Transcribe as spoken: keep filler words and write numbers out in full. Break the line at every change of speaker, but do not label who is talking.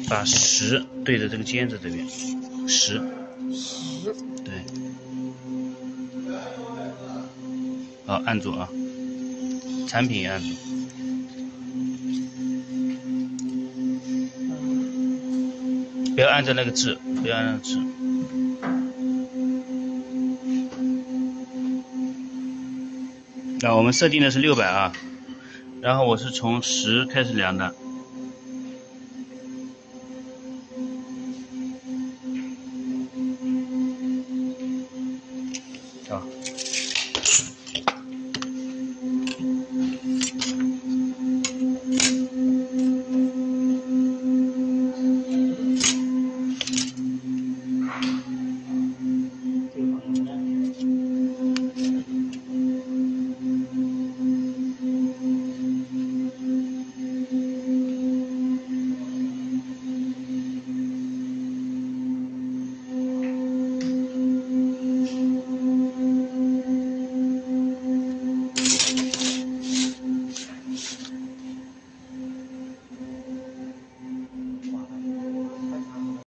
把十对着这个尖子这边，十，
十，
对，好，按住啊，产品也按住，不要按着那个字，不要按着字。那我们设定的是六百啊，然后我是从十开始量的。